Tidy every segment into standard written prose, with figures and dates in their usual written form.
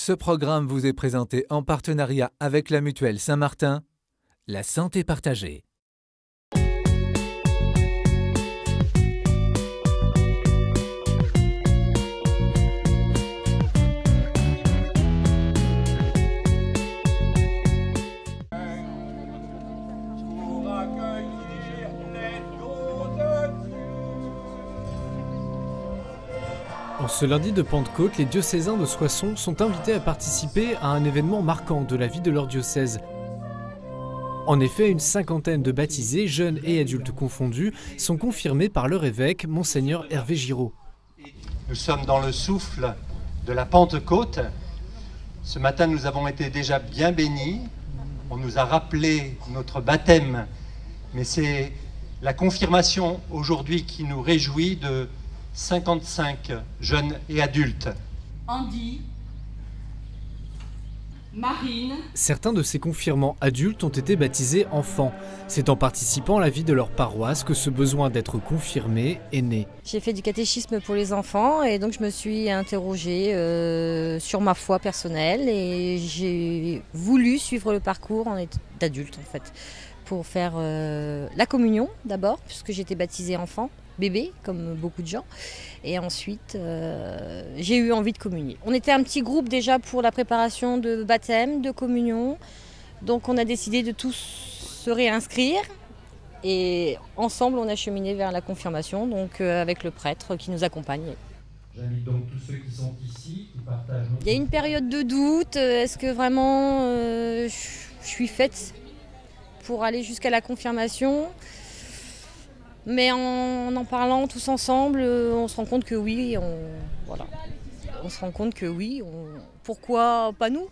Ce programme vous est présenté en partenariat avec la Mutuelle Saint-Martin, la santé partagée. En ce lundi de Pentecôte, les diocésains de Soissons sont invités à participer à un événement marquant de la vie de leur diocèse. En effet, une cinquantaine de baptisés, jeunes et adultes confondus, sont confirmés par leur évêque, Monseigneur Hervé Giraud. Nous sommes dans le souffle de la Pentecôte. Ce matin, nous avons été déjà bien bénis. On nous a rappelé notre baptême, mais c'est la confirmation aujourd'hui qui nous réjouit de 55 jeunes et adultes. Andy, Marine. Certains de ces confirmants adultes ont été baptisés enfants. C'est en participant à la vie de leur paroisse que ce besoin d'être confirmé est né. J'ai fait du catéchisme pour les enfants et donc je me suis interrogée sur ma foi personnelle et j'ai voulu suivre le parcours d'adulte en fait, pour faire la communion d'abord, puisque j'étais baptisée enfant, bébé, comme beaucoup de gens. Et ensuite, j'ai eu envie de communier. On était un petit groupe déjà pour la préparation de baptême, de communion. Donc on a décidé de tous se réinscrire. Et ensemble, on a cheminé vers la confirmation, donc avec le prêtre qui nous accompagne. J'invite donc tous ceux qui sont ici, qui partagent... Il y a une période de doute. Est-ce que vraiment je suis faite pour aller jusqu'à la confirmation? Mais en parlant tous ensemble, on se rend compte que oui, on se rend compte que oui, pourquoi pas nous?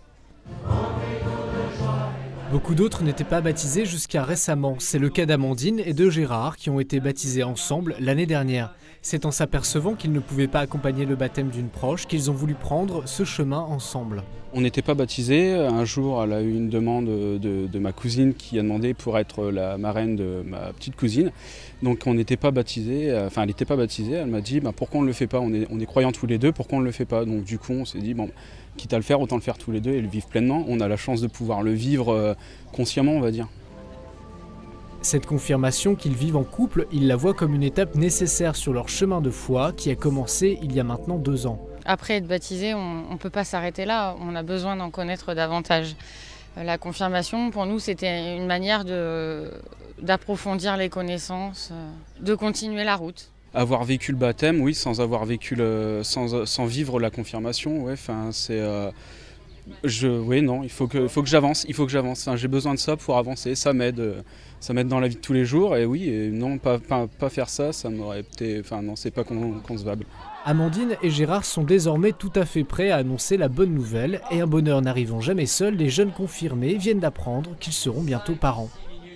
Beaucoup d'autres n'étaient pas baptisés jusqu'à récemment. C'est le cas d'Amandine et de Gérard qui ont été baptisés ensemble l'année dernière. C'est en s'apercevant qu'ils ne pouvaient pas accompagner le baptême d'une proche qu'ils ont voulu prendre ce chemin ensemble. On n'était pas baptisés. Un jour, elle a eu une demande de ma cousine qui a demandé pour être la marraine de ma petite cousine. Donc on n'était pas baptisés, enfin elle n'était pas baptisée. Elle m'a dit pourquoi on ne le fait pas, on est croyants tous les deux, pourquoi on ne le fait pas? Donc du coup on s'est dit quitte à le faire, autant le faire tous les deux et le vivre pleinement. On a la chance de pouvoir le vivre consciemment, on va dire. Cette confirmation qu'ils vivent en couple, ils la voient comme une étape nécessaire sur leur chemin de foi qui a commencé il y a maintenant 2 ans. Après être baptisé, on ne peut pas s'arrêter là, on a besoin d'en connaître davantage. La confirmation, pour nous, c'était une manière d'approfondir les connaissances, de continuer la route. Avoir vécu le baptême, oui, sans avoir vécu sans vivre la confirmation, ouais, c'est... oui, non, il faut que j'avance, Enfin, j'ai besoin de ça pour avancer, ça m'aide dans la vie de tous les jours, et oui, et non, pas faire ça, ça m'aurait été... Enfin non, c'est pas concevable. Amandine et Gérard sont désormais tout à fait prêts à annoncer la bonne nouvelle, et un bonheur n'arrivant jamais seul, les jeunes confirmés viennent d'apprendre qu'ils seront bientôt parents.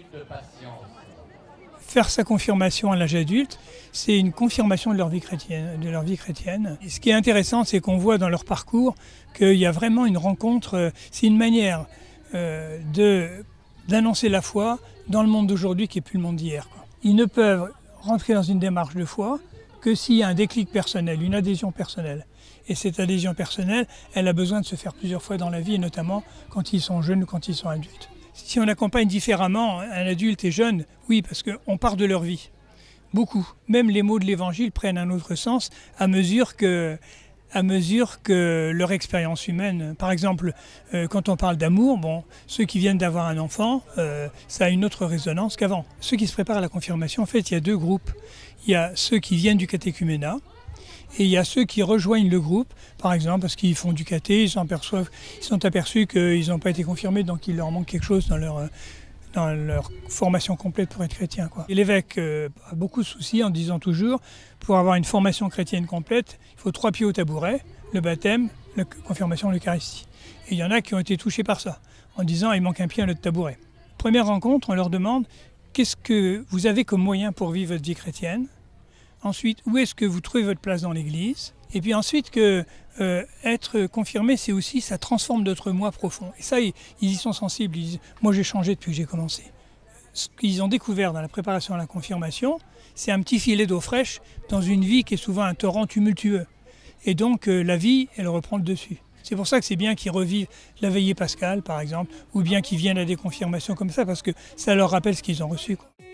Faire sa confirmation à l'âge adulte, c'est une confirmation de leur vie chrétienne. Et ce qui est intéressant, c'est qu'on voit dans leur parcours qu'il y a vraiment une rencontre, c'est une manière d'annoncer la foi dans le monde d'aujourd'hui qui n'est plus le monde d'hier. Ils ne peuvent rentrer dans une démarche de foi que s'il y a un déclic personnel, une adhésion personnelle. Et cette adhésion personnelle, elle a besoin de se faire plusieurs fois dans la vie, et notamment quand ils sont jeunes ou quand ils sont adultes. Si on accompagne différemment un adulte et jeune, oui, parce qu'on part de leur vie. Beaucoup. Même les mots de l'Évangile prennent un autre sens à mesure que leur expérience humaine. Par exemple, quand on parle d'amour, ceux qui viennent d'avoir un enfant, ça a une autre résonance qu'avant. Ceux qui se préparent à la confirmation, en fait, il y a 2 groupes. Il y a ceux qui viennent du catéchuménat et il y a ceux qui rejoignent le groupe, par exemple parce qu'ils font du caté, ils sont aperçus qu'ils n'ont pas été confirmés, donc il leur manque quelque chose dans leur formation complète pour être chrétien. Et l'évêque a beaucoup de soucis en disant toujours, pour avoir une formation chrétienne complète, il faut 3 pieds au tabouret, le baptême, la confirmation, l'Eucharistie. Et il y en a qui ont été touchés par ça, en disant il manque un pied à notre tabouret. Première rencontre, on leur demande qu'est-ce que vous avez comme moyen pour vivre votre vie chrétienne? Ensuite, où est-ce que vous trouvez votre place dans l'Église? Et puis ensuite, être confirmé, c'est aussi, ça transforme notre moi profond. Et ça, ils y sont sensibles. Ils disent, moi j'ai changé depuis que j'ai commencé. Ce qu'ils ont découvert dans la préparation à la confirmation, c'est un petit filet d'eau fraîche dans une vie qui est souvent un torrent tumultueux. Et donc la vie, elle reprend le dessus. C'est pour ça que c'est bien qu'ils revivent la veillée pascale, par exemple, ou bien qu'ils viennent à des confirmations comme ça, parce que ça leur rappelle ce qu'ils ont reçu, quoi.